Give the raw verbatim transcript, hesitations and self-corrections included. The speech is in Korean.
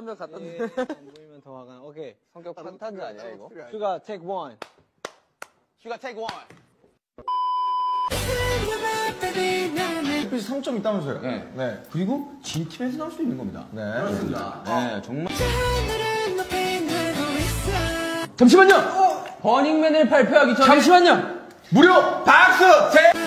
한 명 갖다 예, 안 보이면 더 화가 나. 오케이. 성격 판타지 아니야 이거? 슈가 take one. 슈가 take one. 그래서 상점 있다면서요? 네. 네. 그리고 진 팀에서 나올 수 있는 겁니다. 네. 그렇습니다. 네, 정말. 잠시만요. 버닝맨을 발표하기 전에 잠시만요. 무료 박수. 제...